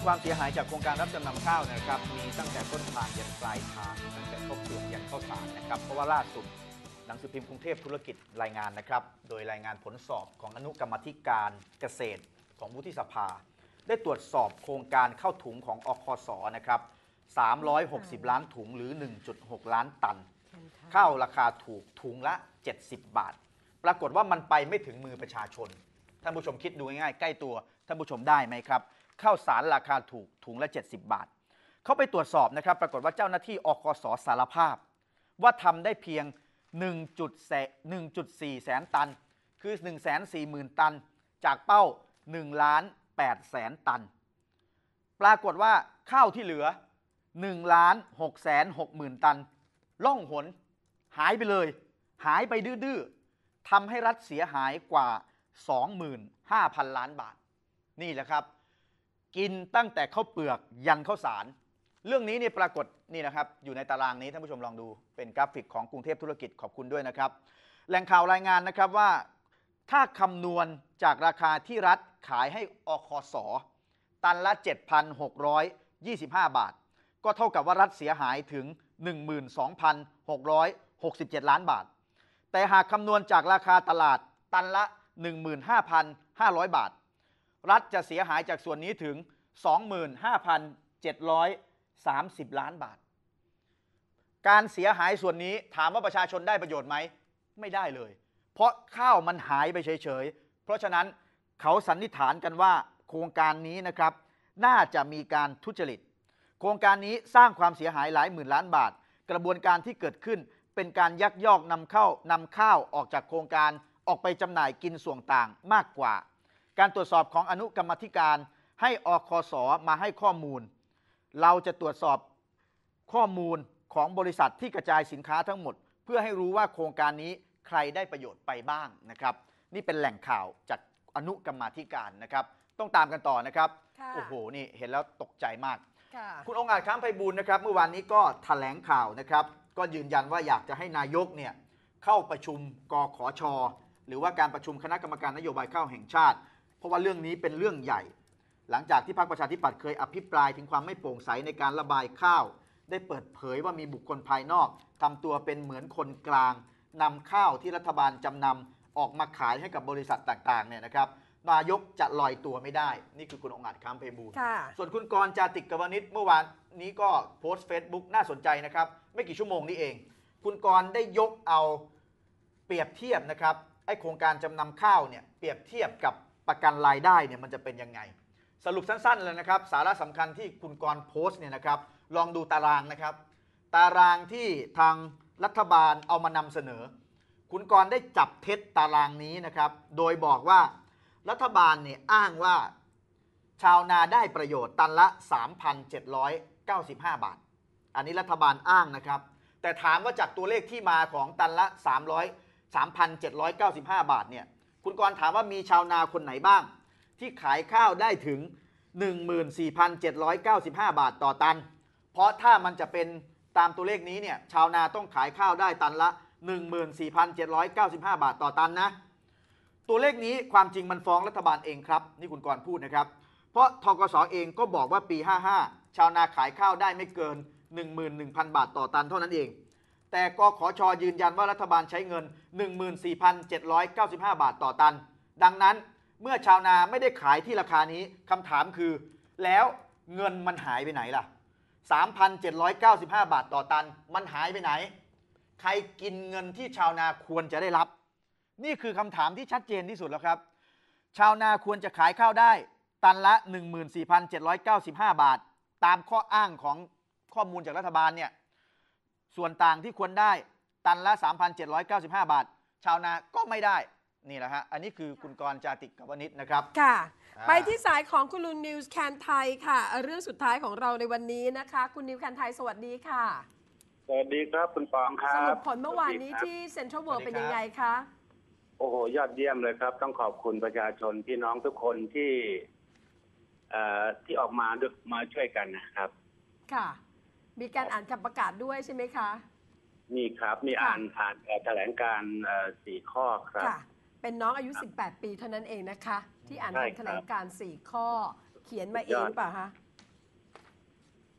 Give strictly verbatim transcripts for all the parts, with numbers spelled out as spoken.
ความเสียหายจากโครงการรับจำนำข้าวนะครับมีตั้งแต่ต้นทางยันปลายทางตั้งแต่ข้าวเปลือกยันข้าวสารนะครับเพราะว่าล่าสุดหนังสือพิมพ์กรุงเทพธุรกิจรายงานนะครับโดยรายงานผลสอบของอนุกรรมาธิการเกษตรของวุฒิสภาได้ตรวจสอบโครงการเข้าถุงของอคสนะครับสามร้อยหกสิบล้านถุงหรือ หนึ่งจุดหก ล้านตันข้าวราคาถูกถุงละเจ็ดสิบบาทปรากฏว่ามันไปไม่ถึงมือประชาชนท่านผู้ชมคิดดูง่ายๆใกล้ตัวท่านผู้ชมได้ไหมครับข้าวสารราคาถูกถุงละเจ็ดสิบบาทเขาไปตรวจสอบนะครับปรากฏว่าเจ้าหน้าที่อคสสารภาพว่าทำได้เพียง หนึ่งจุดสี่ แสนตันคือ หนึ่งแสนสี่หมื่น ตันจากเป้าหนึ่งล้านแปดแสนตันปรากฏว่าข้าวที่เหลือหนึ่งล้านหกแสนหกหมื่นตันล่องหนหายไปเลยหายไปดื้อๆทำให้รัฐเสียหายกว่า สองหมื่นห้าพัน ล้านบาทนี่แหละครับกินตั้งแต่ข้าวเปลือกยันข้าวสารเรื่องนี้เนี่ยปรากฏนี่นะครับอยู่ในตารางนี้ท่านผู้ชมลองดูเป็นกราฟิกของกรุงเทพธุรกิจขอบคุณด้วยนะครับแหล่งข่าวรายงานนะครับว่าถ้าคำนวณจากราคาที่รัฐขายให้อคสตันละ เจ็ดพันหกร้อยยี่สิบห้า บาทก็เท่ากับว่ารัฐเสียหายถึง หนึ่งหมื่นสองพันหกร้อยหกสิบเจ็ด ล้านบาทแต่หากคำนวณจากราคาตลาดตันละ หนึ่งหมื่นห้าพันห้าร้อย บาทรัฐจะเสียหายจากส่วนนี้ถึง สองหมื่นห้าพันเจ็ดร้อยสามสิบ ล้านบาทการเสียหายส่วนนี้ถามว่าประชาชนได้ประโยชน์ไหมไม่ได้เลยเพราะข้าวมันหายไปเฉยๆเพราะฉะนั้นเขาสันนิษฐานกันว่าโครงการนี้นะครับน่าจะมีการทุจริตโครงการนี้สร้างความเสียหายหลายหมื่นล้านบาทกระบวนการที่เกิดขึ้นเป็นการยักยอกนำเข้านำข้าวออกจากโครงการออกไปจำหน่ายกินส่วนต่างมากกว่าการตรวจสอบของอนุกรรมาธิการให้อคสมาให้ข้อมูลเราจะตรวจสอบข้อมูลของบริษัทที่กระจายสินค้าทั้งหมดเพื่อให้รู้ว่าโครงการนี้ใครได้ประโยชน์ไปบ้างนะครับนี่เป็นแหล่งข่าวจากอนุกรรมาธิการนะครับต้องตามกันต่อนะครับโอ้โหนี่เห็นแล้วตกใจมากคุณองค์อาจค้ามไพบูลย์นะครับเมื่อวานนี้ก็แถลงข่าวนะครับก็ยืนยันว่าอยากจะให้นายกเนี่ยเข้าประชุมกขช.หรือว่าการประชุมคณะกรรมการนโยบายข้าวแห่งชาติเพราะว่าเรื่องนี้เป็นเรื่องใหญ่หลังจากที่พรรคประชาธิปัตย์เคยอภิปรายถึงความไม่โปร่งใสในการระบายข้าวได้เปิดเผยว่ามีบุคคลภายนอกทำตัวเป็นเหมือนคนกลางนำข้าวที่รัฐบาลจำนำออกมาขายให้กับบริษัทต่างๆเนี่ยนะครับนายกจะลอยตัวไม่ได้นี่คือคุณองค์อาจค้ามไพบูลย์ส่วนคุณกรณ์ จาติกวณิชเมื่อวานนี้ก็โพสต์เฟซบุ๊กน่าสนใจนะครับไม่กี่ชั่วโมงนี้เองคุณกรณ์ได้ยกเอาเปรียบเทียบนะครับไอ้โครงการจำนำข้าวเนี่ยเปรียบเทียบกับประกันรายได้เนี่ยมันจะเป็นยังไงสรุปสั้นๆเลยนะครับสาระสำคัญที่คุณกรณ์โพสต์เนี่ยนะครับลองดูตารางนะครับตารางที่ทางรัฐบาลเอามานำเสนอคุณกรณ์ได้จับเท็จตารางนี้นะครับโดยบอกว่ารัฐบาลเนี่ยอ้างว่าชาวนาได้ประโยชน์ตันละ สามพันเจ็ดร้อยเก้าสิบห้า บาทอันนี้รัฐบาลอ้างนะครับแต่ถามว่าจากตัวเลขที่มาของตันละสามร้อย สามพันเจ็ดร้อยเก้าสิบห้า บาทเนี่ยคุณกรณ์ถามว่ามีชาวนาคนไหนบ้างที่ขายข้าวได้ถึง หนึ่งหมื่นสี่พันเจ็ดร้อยเก้าสิบห้า บาทต่อตันเพราะถ้ามันจะเป็นตามตัวเลขนี้เนี่ยชาวนาต้องขายข้าวได้ตันละ หนึ่งหมื่นสี่พันเจ็ดร้อยเก้าสิบห้า บาทต่อตันนะตัวเลขนี้ความจริงมันฟ้องรัฐบาลเองครับนี่คุณกรณ์พูดนะครับเพราะธกส.เองก็บอกว่าปีห้าสิบห้าชาวนาขายข้าวได้ไม่เกิน หนึ่งหมื่นหนึ่งพัน บาทต่อตันเท่านั้นเองแต่กขช.ยืนยันว่ารัฐบาลใช้เงิน หนึ่งหมื่นสี่พันเจ็ดร้อยเก้าสิบห้า บาทต่อตันดังนั้นเมื่อชาวนาไม่ได้ขายที่ราคานี้คำถามคือแล้วเงินมันหายไปไหนล่ะ สามพันเจ็ดร้อยเก้าสิบห้า บาทต่อตันมันหายไปไหนใครกินเงินที่ชาวนาควรจะได้รับนี่คือคำถามที่ชัดเจนที่สุดแล้วครับชาวนาควรจะขายข้าวได้ตันละ หนึ่งหมื่นสี่พันเจ็ดร้อยเก้าสิบห้า บาทตามข้ออ้างของข้อมูลจากรัฐบาลเนี่ยส่วนต่างที่ควรได้ตันละ สามพันเจ็ดร้อยเก้าสิบห้า บาทชาวนาก็ไม่ได้นี่แหละฮะอันนี้คือคุณกรณ์ จาติกวณิชนะครับค่ะไปที่สายของคุณลุงนิวส์แคนไทยค่ะเรื่องสุดท้ายของเราในวันนี้นะคะคุณนิวส์แคนไทยสวัสดีค่ะสวัสดีครับคุณปองครับสรุปผลเมื่อวานนี้ที่เซ็นทรัลเวิลด์เป็นยังไงคะโอ้โหยอดเยี่ยมเลยครับต้องขอบคุณประชาชนพี่น้องทุกคนที่เอ่อที่ออกมามาช่วยกันนะครับค่ะมีการอ่านคำประกาศด้วยใช่ไหมคะมีครับมีอ่านอ่านแถลงการสี่ข้อครับค่ะเป็นน้องอายุสิบแปดปีเท่านั้นเองนะคะที่อ่านคำแถลงการสี่ข้อเขียนมาเองหรือเปล่าคะ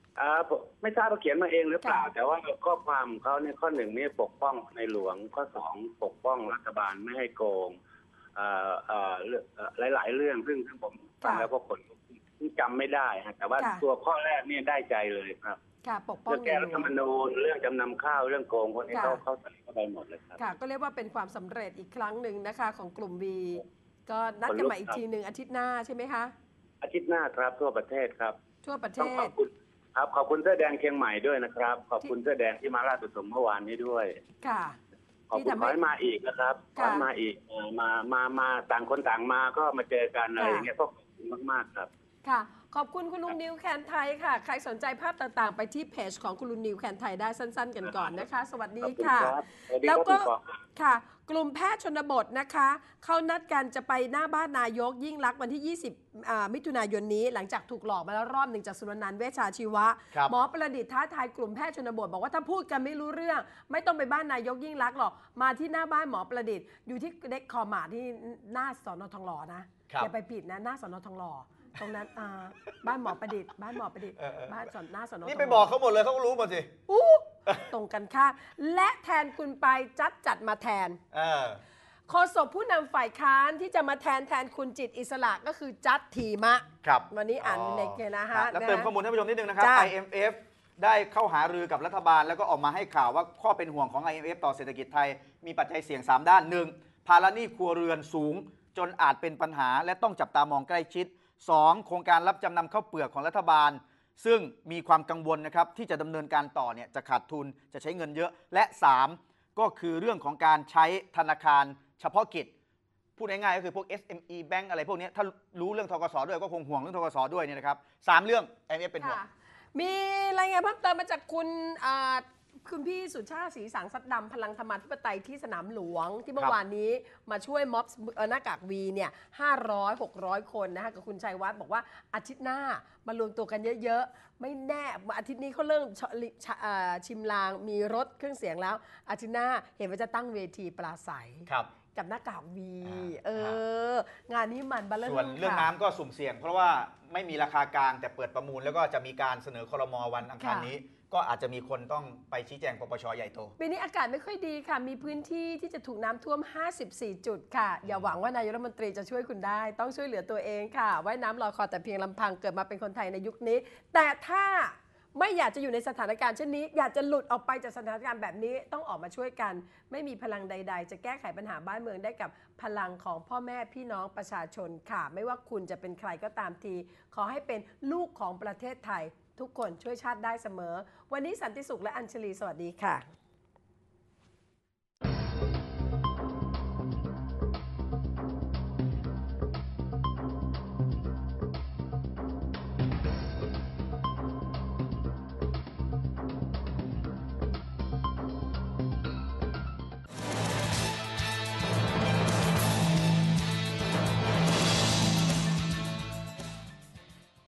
อ่าผมไม่ทราบว่าเขียนมาเองหรือเปล่าค่ะแต่ว่าข้อความของเขาเนี่ยข้อหนึ่งนี่ปกป้องในหลวงข้อสองปกป้องรัฐบาลไม่ให้โกงเอ่อเอ่อเรื่องเอ่อหลาย ๆ เรื่องซึ่งซึ่งผมฟังแล้วก็คนจำไม่ได้ฮะแต่ว่าค่ะตัวข้อแรกเนี่ยได้ใจเลยครับค่ะปกป้องเรื่องแก้รัฐธรรมนูญเรื่องจำนำข้าวเรื่องโกงพวกนี้ค่ะเขาเขาใส่เข้าไปหมดเลยครับค่ะ ก็เรียกว่าเป็นความสำเร็จอีกครั้งหนึ่งนะคะของกลุ่ม V ก็นัดกันมาอีกทีหนึ่งอาทิตย์หน้าใช่ไหมคะอาทิตย์หน้าครับทั่วประเทศครับทั่วประเทต้องขอศบคุณครับขอบคุณเสื้อแดงเชียงใหม่ด้วยนะครับ ขอบคุณเสื้อแดงที่มาราชบุรีเมื่อวานนี้ด้วยค่ะขอบที่คุณทำขอให้ให้มาอีกนะครับขอค่ะให้มาอีกเอ่อมามามาต่างคนต่างมาก็มาเจอกันอะไรอย่างเงี้ยก็ขอบคุณมากๆครับค่ะ ขอบคุณคุณลุงนิวแคนไทยค่ะ ใครสนใจภาพต่างๆ ไปที่เพจของคุณลุงนิวแคนไทยได้สั้นๆ กันก่อนนะคะ สวัสดีขอบคุณค่ะครับสวัสดีครับแล้วก็คุณปอค่ะ กลุ่มแพทย์ชนบทนะคะเขานัดกันจะไปหน้าบ้านนายกยิ่งลักษณ์วันที่ ยี่สิบอ่ามิถุนายนนี้ หลังจากถูกหลอกมาแล้วรอบหนึ่งจากสุรนันท์เวชชาชีวะครับหมอประดิษฐ์ท้าทายกลุ่มแพทย์ชนบทบอกว่าถ้าพูดกันไม่รู้เรื่อง ไม่ต้องไปบ้านนายกยิ่งลักษณ์หรอกมาที่หน้าบ้านหมอประดิษฐ์อยู่ที่เด็กคอมาที่หน้าสอนอทองหล่อนะครับ อย่าไปผิดนะหน้าสอนอทองหล่อตรงนั้นอ่าบ้านหมอประดิษฐ์บ้านหมอประดิษฐ์เออเออบ้านสอนหน้าสอนอทองหล่นี่ไปบอกเขาหมดเลยเขาก็รู้หมดสิอู้ตรงกันค่ะและแทนคุณไปจัดจัดมาแทนเออโฆษกผู้นำฝ่ายค้านที่จะมาแทนแทนคุณจิตรอิสระก็คือจัดทีมะครับวันนี้อ่านในเกนะฮะแล้วนะเติมข้อมูลท่านผู้ชมนิดนึงนะครับจ้ะไอ เอ็ม เอฟ ได้เข้าหารือกับรัฐบาลแล้วก็ออกมาให้ข่าวว่าข้อเป็นห่วงของ ไอ เอ็ม เอฟ ต่อเศรษฐกิจไทยมีปัจจัยเสี่ยง สาม ด้าน หนึ่ง ภาระหนี้ครัวเรือนสูง จนอาจเป็นปัญหาและต้องจับตามองใกล้ชิด สอง โครงการรับจำนำข้าวเปลือกของรัฐบาล ซึ่งมีความกังวลนะครับที่จะดำเนินการต่อเนี่ยจะขาดทุนจะใช้เงินเยอะ และ สาม ก็คือเรื่องของการใช้ธนาคารเฉพาะกิจ พูดง่ายๆก็คือพวก เอส เอ็ม อี Bank อะไรพวกนี้ถ้ารู้เรื่องธกสด้วยก็คงห่วงเรื่องธกสด้วยเนี่ยนะครับสามเรื่อง ไอ เอ็ม เอฟ เป็นห่วงค่ะมีรายงานเพิ่มเติมมาจากคุณอ่าคุณพี่สุชาติศรีสังสัตย์ดำพลังธรรมาธิปไตยที่สนามหลวงที่เมื่อวานนี้มาช่วยม็อบเอ่อหน้ากากวีเนี่ยห้าร้อยหกร้อยคนนะคะกับคุณชัยวัฒน์บอกว่าอาทิตย์หน้ามารวมตัวกันเยอะๆ ไม่แน่อาทิตย์นี้เขาเริ่มชลิชอ่าชิมลางมีรถเครื่องเสียงแล้ว อาทิตย์หน้าเห็นว่าจะตั้งเวทีปราศัยครับกับหน้ากากวีอ่าเอองานนี้มันบัลเลอร์ส่วนเรื่องค่ะน้ำก็สุ่มเสี่ยง เพราะว่าไม่มีราคากลางแต่เปิดประมูลแล้วก็จะมีการเสนอครมวันอังคารค่ะนี้ ก็อาจจะมีคนต้องไปชี้แจงปปชใหญ่โตปีนี้อากาศไม่ค่อยดีค่ะ มีพื้นที่ที่จะถูกน้ำท่วม ห้าสิบสี่ จุดค่ะ อย่าหวังว่านายกรัฐมนตรีจะช่วยคุณได้ ต้องช่วยเหลือตัวเองค่ะ ว่ายน้ำลอยคอแต่เพียงลำพังเกิดมาเป็นคนไทยในยุคนี้ แต่ถ้าไม่อยากจะอยู่ในสถานการณ์เช่นนี้ อยากจะหลุดออกไปจากสถานการณ์แบบนี้ต้องออกมาช่วยกัน ไม่มีพลังใด ๆ จะแก้ไขปัญหาบ้านเมืองได้กับพลังของพ่อแม่พี่น้องประชาชนค่ะ ไม่ว่าคุณจะเป็นใครก็ตามที ขอให้เป็นลูกของประเทศไทย ทุกคนช่วยชาติได้เสมอ วันนี้สันติสุขและอัญชลีสวัสดีค่ะ